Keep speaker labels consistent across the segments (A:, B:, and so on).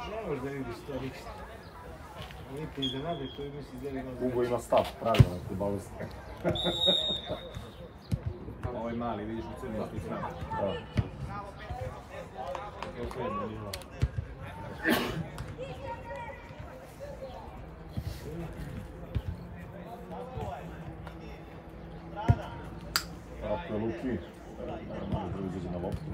A: Ne možeš da vidiš to ništa. Niti iznenade koji misli da li ima...
B: Ugo ima stav, pravilno, futbalist.
C: Ovaj mali, vidiš u crnu tu s nama.
B: Da.
A: Kako je bilo?
B: Tako je Luki. Ne može da izađe na loptu.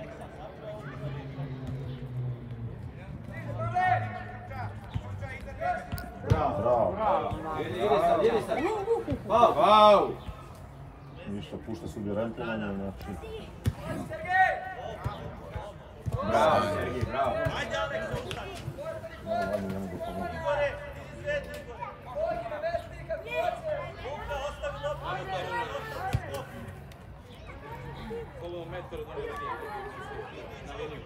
B: Bravo.
C: Idi sad. Pau!
B: Ništa, pušta sudi rempovanje, znači...
C: Bravo, Sergij, bravo.
B: Malo ne mogu pomoći.
A: Ovo metar na liniju.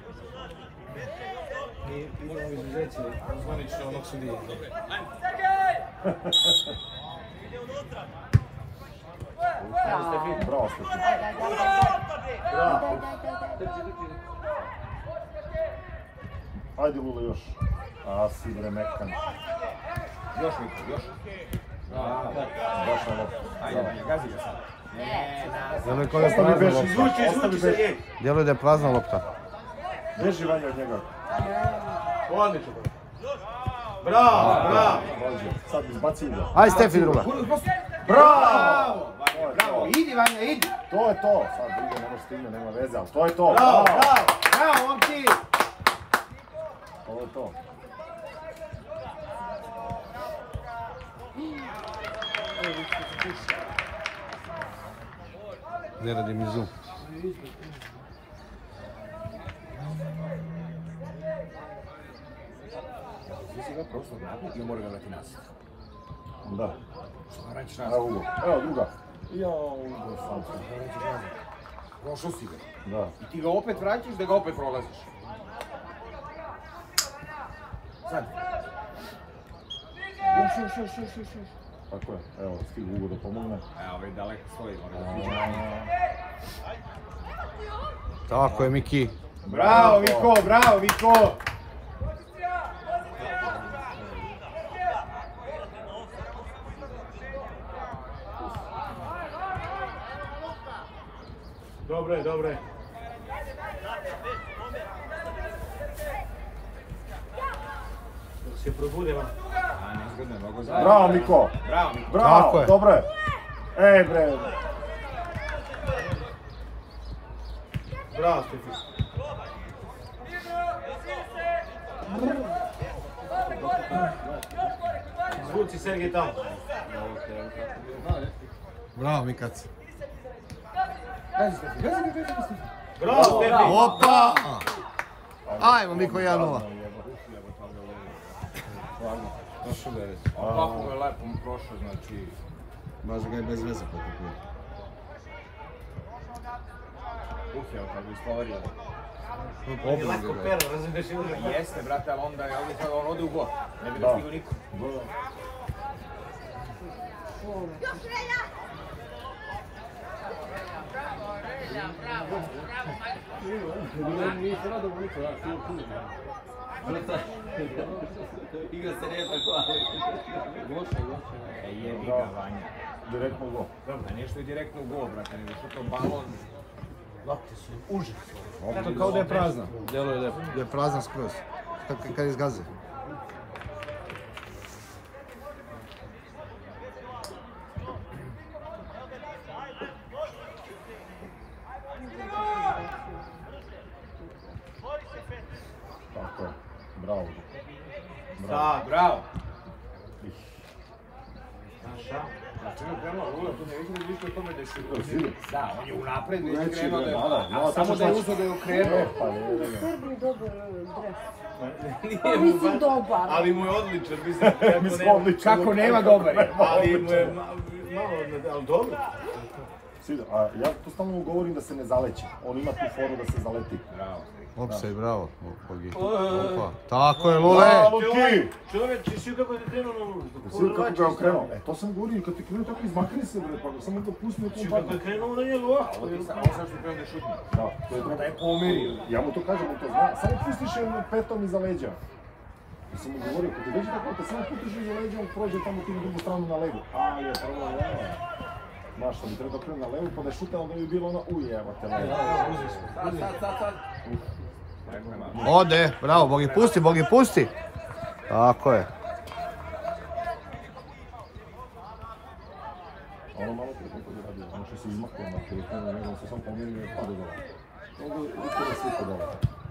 A: Mi idemo izuzeće, zvanično onog sudije.
B: Bravo, Stefi. Ajde, Vule, još. A, si bre mekan.
C: Još Miko, još.
B: Baš na loptu.
C: Ajde, gazi ga sad.
D: Djeluje kao da je prazna lopta.
B: Ostavi beži.
D: Djeluje da je prazna lopta.
B: Beži Vanja od njega.
A: Odlično. Bravo!
B: Rođe, sad izbaci ga.
D: Aj, Stefi druga.
B: Bravo!
C: Bravo, idi Vanja, idi.
B: To je to. Sad drugo ne može stigne, nema veze, ali to je to.
C: Bravo, momci.
B: To je to.
D: Ne radi mi zoom.
C: Ti si ga prosto gledati ili mora ga gledati nas?
B: Da.
C: Što vraćaš nas?
B: Evo Ugo. Evo druga. Jao, Ugo, sam se.
C: Vraćaš nas. Prošao si ga.
B: Da.
C: I ti ga opet vraćaš da ga opet prolaziš. Sad. Još.
B: Tako je. Evo, stigu Ugo da pomogne.
C: Evo, ovaj daleko stoji, mora da priđe.
D: Tako je, Miki.
C: Bravo, Miko!
A: Dobre. Dok se probudeva.
C: A, nezgodno je, mogu zajedno.
B: Bravo, Miko!
D: Tako
B: Bravo,
D: je.
B: dobro je. Ej, bre.
A: Bravo, Stefi. Zvuci Sergej tamo.
D: Bravo, Mikac.
C: Gazi Stefi.
A: Bravo, Stefi.
D: Opa! Ajmo, Miko, 1-0.
C: Došao da je. Ovako je lepo mu prošao, znači...
D: Baš ga je bez veze potaknuo.
C: Evo kako bi slovario.
A: Lako pero, razumiješ ili?
C: Jeste, brate, ali onda je ovdje on ode u gol. Ne bi da stigu niko.
E: Igra se nije tako, ali... Goše.
C: Jebi ga, Vanja.
B: Direktno gol.
C: Da nešto je direktno u gol, brate, nego što to balon...
A: Lopte su užas.
D: To kao da je prazna. Djeluje da je prazna skroz. Kad izgaze.
B: Tako je. Bravo.
C: Bravo!
A: Naša.
C: Znači je krenuo, tu ne vidim ništa o tome da je šutio.
B: Vidi.
C: Da, on je unapred već
B: Neće,
C: krenuo da je...
B: da.
C: A samo da je uzeo da je okrenuo.
B: Pa je.
F: Srbiji dobar dres.
A: Nije mu
F: Mislim dobar.
A: ali mu je odličan, mislim.
B: Mi smo odlični.
C: Kako nema dobar je.
A: Ali mu je malo, ali dobro.
B: A ja to stalno govorim da se ne zaleće. On ima tu foru da se zaleti.
C: Bravo,
D: Opsej, bravo. Bogi. Opa. Tako je, Lule.
B: Luki!
A: Čovječ, si kako ti krenuo na ulicu?
B: Svi kako ga okrenuo. To sam govorio, kad ti krenuo tako izmakni se, bre, pa samo ga pusti u
A: Si
B: tom
A: kako je krenuo na njegu ovako.
C: Ovo sad što krenuo da šutne.
B: Da, to je treba da je pomirio. Ja mu to kažem, on to zna. Samo pustiš je petom iza leđa. Ja sam mu govorio, kad ti dođe tako, kad samo pustiš iza leđa, on prođe tamo ti na drugu stranu na levu. A je, prvo leva. Znaš, što bi trebao krenuti na levu, pa da je šutao, onda bi bilo ono, evo te levo.
E: Sad.
D: Ode, bravo, Bogi, pusti. Tako je.
B: Ono malo prije kako je radio, ono što se izmakao na telefonu, nego se sam pomirio i pade dole. Onda ukore sliku dole.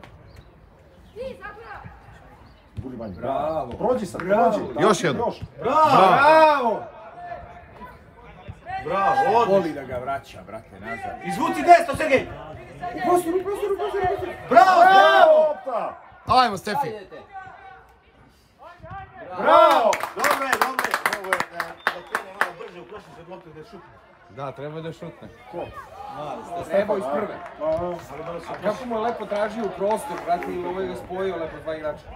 B: Budi manj.
C: Bravo.
B: Prođi sad, prođi.
D: Još jedno.
C: Bravo!
A: Bravo, odlično.
C: Voli da ga vraća, brate, nazad.
A: Izvuci desno, Sergej!
C: U prostoru.
A: Bravo!
B: Lopta!
D: Ajmo, Stefi.
B: Bravo!
A: Dobro je. Ovo je da krene malo brže u prošli se loptu da šutne.
D: Da, treba da šutne.
B: Ko?
C: Trebao iz prve.
A: Ali malo se
C: A kako mu je lepo tražio prostor, brate, i ovo je ga spojio lepo dva igrača.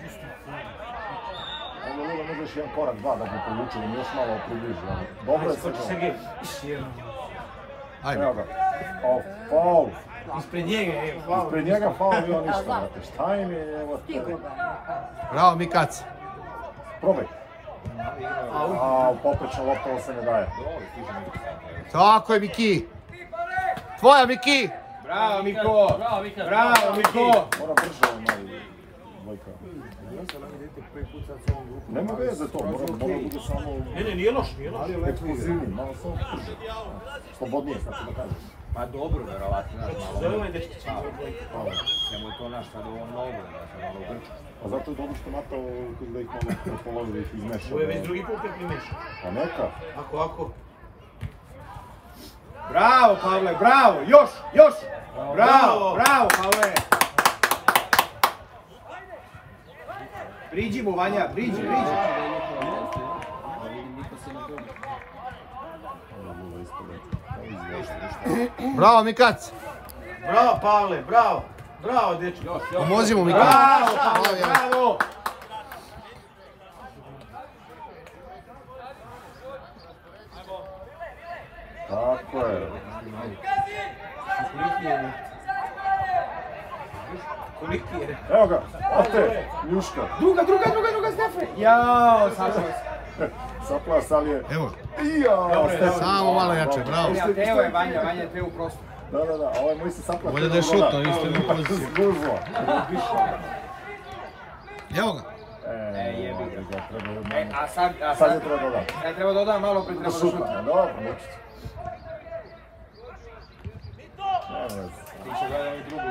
B: Onda Lula može još jedan korak, dva da bi povučio, da mi još malo približi. Dobro je
A: skoči
B: sve.
A: Sergej.
D: Ajde.
B: Evo ga. O, faul.
A: Ispred njega je, hvala.
B: Ispred njega faul bio ništa, brate. Šta im je, evo te.
F: Stigo ga.
D: Bravo, Mikac.
B: Probaj. A, poprečno lopta, ovo se ne daje.
D: Tako je, Miki. Tvoja, Miki.
C: Bravo, Miko! Bravo, Miko!
B: Mora brže mali dvojka. Nema veze to, mora bude samo
A: Ne, nije loš.
B: eksplozivni, malo samo brže. Slobodnije, kako da kažem.
C: Pa dobro, verovatno, znaš, malo...
A: Zove ovaj dečki.
C: Njemu je to naš sad ovo novo, znaš, malo grča.
B: A zato je dobro što Matao da ih malo prepolovi, da ih izmeša.
A: Ovo je već drugi put kad primješa.
B: Pa neka.
A: Ako.
C: Bravo, Pavle, bravo! Još! Bravo, Pavle! Priđi mu, Vanja, priđi!
D: Bravo, Mikac.
A: Bravo, Pavle, bravo, dečki.
D: Pomozi mu, Mikac.
C: Bravo, Pavle, bravo!
B: Tako je.
A: Koliki je?
B: Evo ga, opte, njuška.
C: Druga, Stefe! Jao, sašao se.
B: Sapla Salije.
D: Evo,
B: Jao, Stefan.
D: samo malo jače, bravo.
C: Evo je Vanja je te u prostor.
B: Da, ovaj moj se sapla.
D: Bolje da je šutno, vi ste u poziciji.
B: Zgužvo.
D: Evo ga.
C: jebi ga.
B: Treba
C: A sad
B: sad je treba dodati.
C: Sad treba dodati malo pre treba da šuta.
B: Dobro, neću.
C: Ti će gledati drugu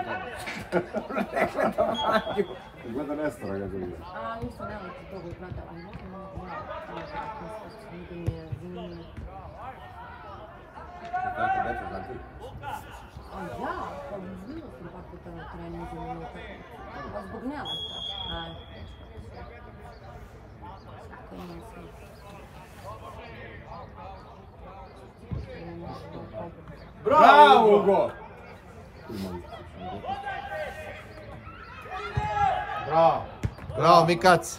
C: temu.
B: Gleda Nestora ga gleda.
F: A, nisam nemojte toga gledala.
C: Kako deca znam ti?
F: A ja, pa bilo sam tako to na treningu. Pa zbog nelata. Ajde. Svako ima sve.
C: Bravo, Ugo!
D: Bravo, Mikac.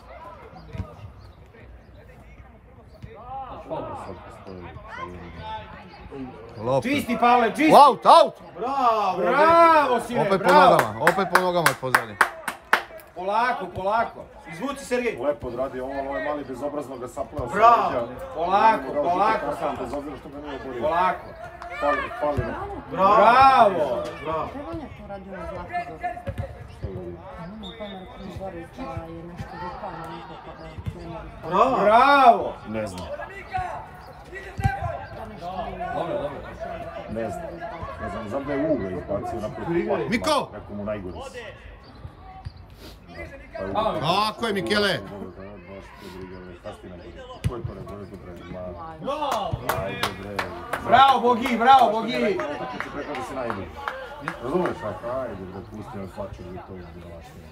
D: Lopta.
C: Čisti, Pavle, čisti!
D: Out!
C: Bravo, sine,
D: Opet po
C: bravo!
D: nogama, od pozadnje.
C: Polako.
A: Izvuci, Sergej.
B: Lepo odradio ovo, ovaj mali bezobrazno ga sapleo sa
A: Bravo.
B: leđa.
C: Polako
B: sam.
C: samo.
B: Bez obzira što ga nije oborio.
C: Polako.
B: Fali ne.
C: Bravo!
F: Trebanje to radio na Zlatiboru.
B: Što je radio?
F: Imamo kameru koji Boris da je nešto vukano neko kada ne mogu.
A: Bravo.
C: Bravo!
B: Ne znam.
C: Dobro.
B: Ne znam, znam da je Uga izbacio naprijed.
D: Miko!
B: Rekao mu najgore si.
D: Tako je, Mikele.
B: Ko je to ne? Ajde bre.
C: Bravo, Bogi!
B: Tako ću rekao da si najbolji. Razumeš? Ajde bre, pusti me plaću da to izbiravašnije.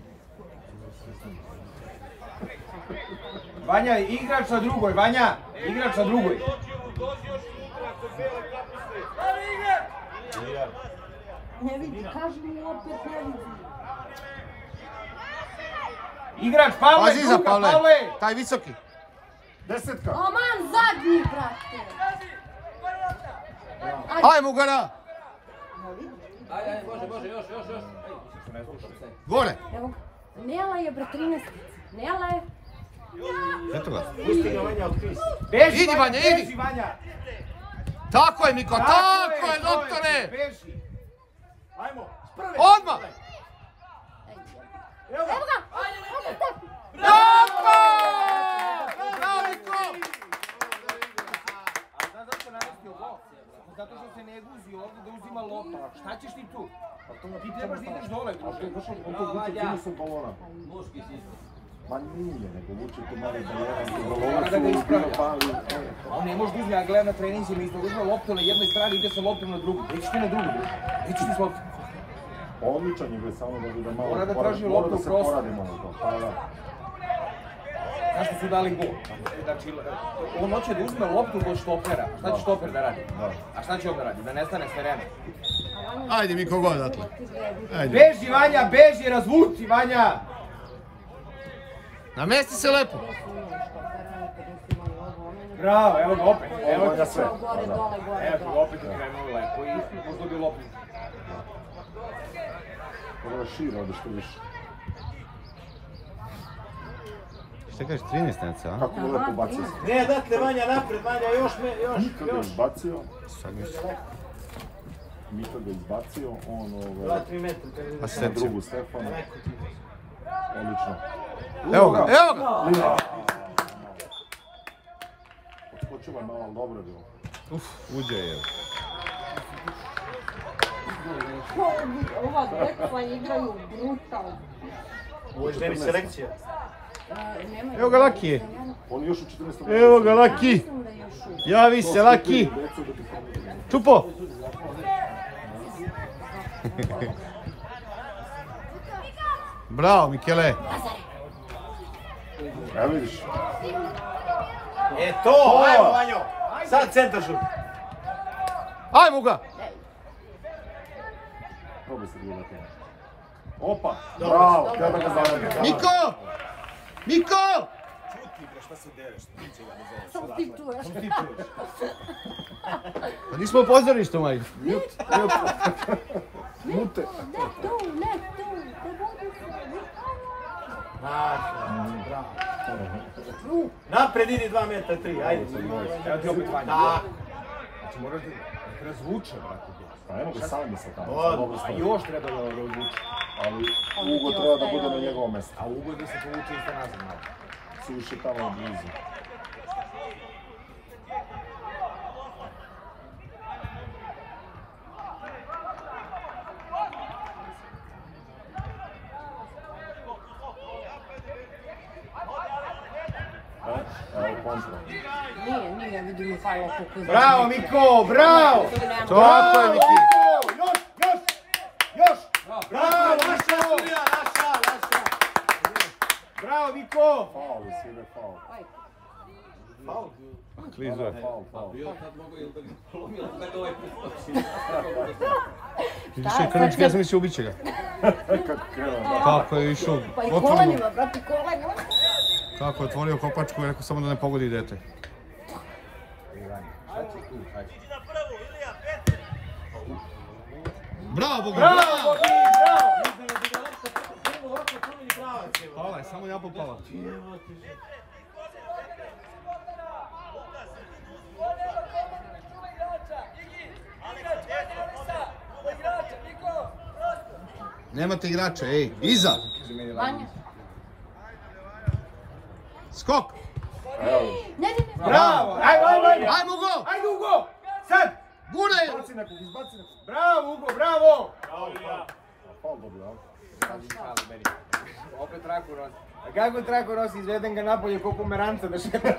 C: Vanja, igrač na drugoj, igrač na drugoj.
F: Ne vidi, kaži mi opet ne vidi.
C: Igrač, Pavle,
D: Pazi iza,
C: druga,
D: Pavle.
C: Pavle!
D: Taj visoki.
B: Desetka.
F: Aman, zadnji, brate.
D: Ajmo gara.
E: Ajde, može, još.
D: Gore.
F: Evo ga. Nela je, bre, 13. Nela je.
D: Eto ga.
A: Pusti ga Vanja od Krisa.
C: Beži,
D: Idi, Vanja, idi.
C: Beži, Vanja!
D: Tako je, Miko, tako je, doktore.
C: Beži!
A: Ajmo, sprve.
D: Odmah.
A: Evo ga.
F: Evo ga. Evo ga, Stef.
D: Bravo! Bravo, Miko.
C: A znaš zašto namestio gol? Zato što se ne guzi ovdje da uzima loptu. Šta ćeš ti tu? Ti trebaš da ideš dole, druže.
B: On to vuče tenisom balona.
E: Muški si isto.
B: Ma nije, nego vuče to mali
C: Mora da ga ispravlja.
B: balona.
C: On ne može da uzme, ja gledam na treninzima, isto uzme loptu na jednoj strani, ide sa loptom na drugu. Nećeš ti na drugu, druže. Nećeš ti s loptom.
B: Odličan je, samo da bude malo...
C: Mora da traži
B: mora
C: loptu
B: da
C: u
B: se
C: prostor.
B: poradi malo to. Pa da.
C: Zašto su dali gol? Znači, on hoće da uzme loptu kod štopera. Šta će štoper da radi? A šta će on da radi? Da nestane s terena.
D: Ajde, Miko, go odatle. Ajde.
C: Beži, Vanja, beži, razvuci, Vanja!
D: Namesti se lepo.
C: Bravo, evo ga opet.
B: Evo ga sve.
F: Gore, dole, gore,
C: Evo ga
F: dole.
C: opet okrenuo lepo i možda bi loptu.
B: Mora da šira ode što više.
D: Šta kažeš, 13 neca, a?
B: Kako je lepo bacio.
A: Ne, dakle, Vanja napred, Vanja, još.
B: Mika ga izbacio.
D: Sad mi se.
B: Mika ga izbacio. On
A: 2-3 metra.
B: na drugu Stefana. Odlično.
D: Evo ga, evo ga!
B: Odskočila je malo, ali dobro je bilo.
D: Uđe je.
F: Ova djeca igraju brutalno.
A: Ovo je selekcija.
D: Evo ga Laki.
B: On još u 14.
D: Evo ga Laki.
F: Mislim da još uvijek.
D: Javi se Laki. Čupo. Bravo, Mikele.
B: Evo vidiš.
A: E to, ajmo Vanjo. Sad centar šut.
D: Ajmo ga.
B: Probaj se gledati. Opa, bravo, kada ga zavede.
D: Miko! Miko!
F: Samo ti čuješ.
D: Pa nismo u pozorištu, majke.
B: Mute.
F: Ne tu, ne tu.
A: Napred idi 2 metra, 3, ajde.
C: Evo ti opet Vanja.
A: Da.
C: Znači moraš da razvuče, brate.
B: Pa eno ga sami se tamo.
A: Dobro.
C: A još treba da razvuče.
B: Ali Ugo treba da bude na njegovom mjestu.
C: A Ugo da se povuče isto nazad malo.
B: Suviše tamo blizu. Evo kontra.
F: Nije, vidi Mihajlo koliko je...
C: Bravo, Miko, bravo!
D: Tako je, Miki.
C: Još!
A: Bravo, naša Julija, naša.
C: Bravo, Miko!
B: Faul, svi faul.
A: Faul.
D: Klizo je.
B: Faul.
E: Bio tad mogu ili da ga polomio, da ga ovaj preskoči.
D: Vidiš je Krnički, ja sam mislio ubiće ga.
B: Kako krenuo.
D: Kako je išao
F: Pa i
D: otvoreno.
F: kolenima, brati, kolenima.
D: Kako je otvorio kopačku i rekao samo da ne pogodi dete. Bravo, Boga!
C: Bravo,
D: Pala je, samo ja popala. Nemate igrača, ej, iza!
F: Vanja.
D: Skok!
F: Ne.
C: Bravo! Ajmo!
D: Ajmo go!
C: Ajde, Ugo! Sad!
D: Guraj!
B: Izbaci nekog, izbaci nekog.
C: Bravo, Ugo, bravo!
B: Faul dobio, a?
C: Opet traku nosi. A kako traku nosi? Izvedem ga napolje ko pomeranca da šeta.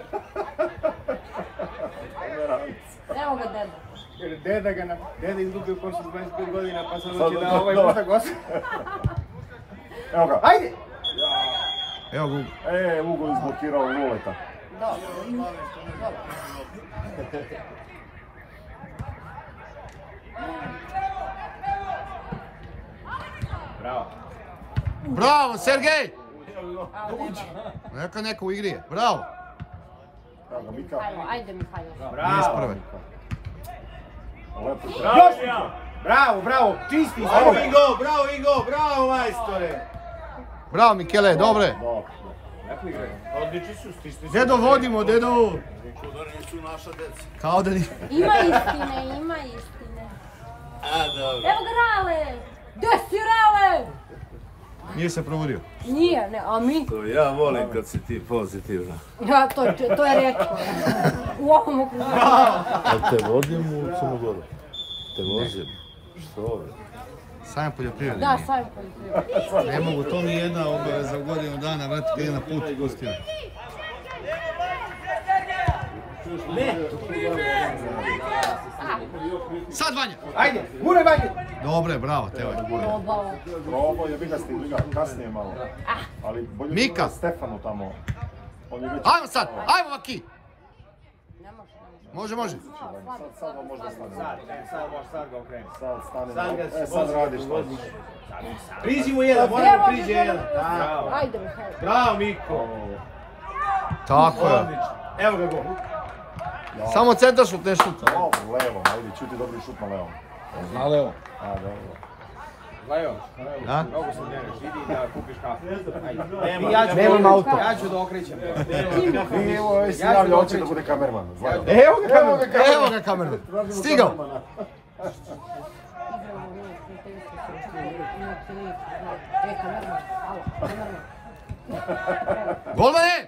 F: Evo ga deda.
C: Jer deda izgubio košu 25 godina pa sad hoće da ovaj puta gosa.
B: Evo ga.
C: Ajde!
D: Evo ga.
B: Ugo izblokirao ruleta.
F: Dobro.
C: Bravo.
D: Bravo, Sergej! Neka neko u igri je. Bravo.
B: Evo ga, Mika.
F: Ajde Mihajlo.
D: Nije s prve.
B: Lepo.
A: Bravo, bravo, čisti. Bravo Igo, bravo Igo, bravo majstore.
D: Bravo Mikele, dobre.
A: Odlični su, stisni su.
D: Dedo vodimo, dedo.
A: Niko da nisu naša deca.
D: Kao da ni...
F: Ima istine, ima istine.
A: A, dobro.
F: Evo ga Rale! Gde si Rale?
D: Nije se provodio.
F: Nije, ne, a mi?
A: To ja volim kad si ti pozitivna.
F: Ja, to je rekao. U ovom okrugu.
A: A te vodim u Crnu Goru? Te vozim? Što ovdje?
D: Sajam poljoprivrede
F: Da,
D: nije.
F: sajam poljoprivrede.
D: Ne mogu, to mi je jedna obaveza u godinu dana, vrati kad je na put i gostima. Sad Vanja!
C: Ajde, guraj Vanja!
D: Dobre, bravo, Teo je.
F: Probao.
B: Probao je, vi ga stigli kasnije malo. Ali bolje
D: Mika.
B: Stefanu tamo. On je već...
D: Ajmo sad, ajmo Vaki!
F: Ne može, ne
D: Može,
F: može.
D: može.
B: Sad vam možda stane.
C: Sad ga okreni.
B: Sad stane.
A: Sad ga
B: Sad radiš to.
A: Priđi mu jedan, moram da priđe jedan.
F: Ajde Mihajlo.
A: Bravo Miko.
D: Tako je.
A: Evo ga go.
D: Samo centar šut, ne šut.
B: Dobro, levom, ajde, čuti dobri šut na levom.
D: Na levo.
B: A, dobro.
C: Lajo,
D: Da?
C: mnogo se dneveš, idi da kupiš kafu.
A: Nema,
C: Ja ću
D: Nemam auto.
C: Ja ću da okrećem.
B: I evo, si javlja, hoće da bude kamerman. Znaju.
D: Evo ga kamerman. Evo ga kamerman. Stigao.
F: Igramo mi prijateljstvo sa imate vi, kamerman, alo, kamerman.
D: Golmane!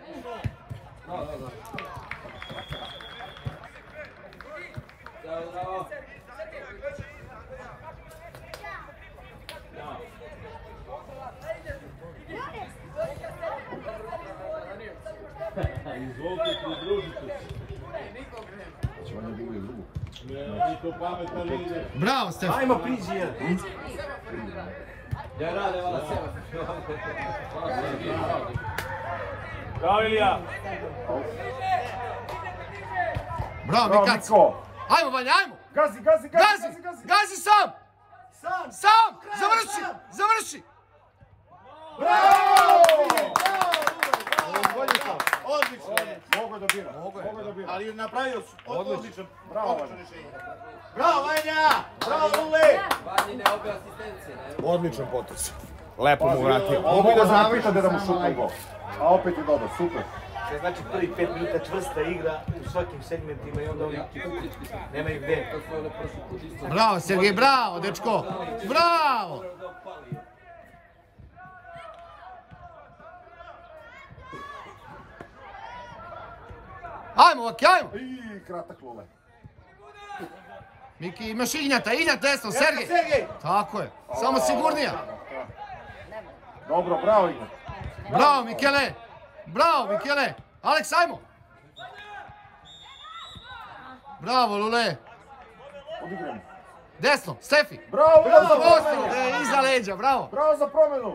A: Izvolite, pridružite se.
B: Znači, on je digli drugu.
A: Niko pametan ne ide.
D: Bravo, Stefan.
A: Ajmo, priđi jedan. Ja rade vas. Bravo Ilija.
D: Bravo,
B: Bravo,
D: Mikac.
B: Miko.
D: Ajmo, Vanja, ajmo.
B: Gazi!
D: Gazi sam. Sam. Završi.
A: Odlično.
B: Mogu je da bira.
A: Ali napravio su odlično.
B: Bravo,
A: odlično rješenje. Bravo Vanja! Bravo Lule!
E: Vanjine obe asistencije, ne?
D: Odličan potes.
C: Lepo mu vratio.
B: Mogu da zapita da mu šutne gol. A opet je dobro, super.
A: To znači prvi 5 minuta čvrsta igra u svakim segmentima i onda oni nemaju gde.
E: To su ono prošli put isto.
D: Bravo, Sergej, bravo, dečko. Bravo. Ajmo, Vaki, ajmo.
B: I kratak Lule.
D: Miki, imaš Ignjata desno, Sergej.
A: Sergej!
D: Tako je, samo sigurnija.
B: Dobro, bravo Ignat.
D: Bravo, Mikele. Aleks, ajmo. Bravo, Lule.
B: Odigramo.
D: Desno, Stefi.
B: Bravo!
D: Iza leđa, bravo.
B: Bravo za promjenu!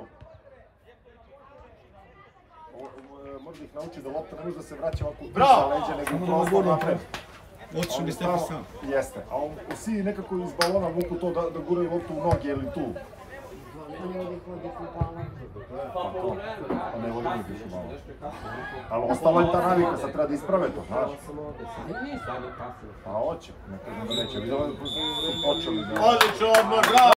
B: Možda ih nauči da lopta ne može da se vraća ovako iza leđa, nego prostor napred.
D: Otišao bi Stefi sam.
B: Jeste, a on si nekako iz balona vuku to da guraju loptu u noge ili tu.
F: Ne vodi balon.
B: Pa ne vodi više balon. Ali ostala je ta navika, sad treba da isprave to, znaš. Pa hoće, ne kažem da neće. Vidjela da su počeli da...
A: Odlično odmor, bravo!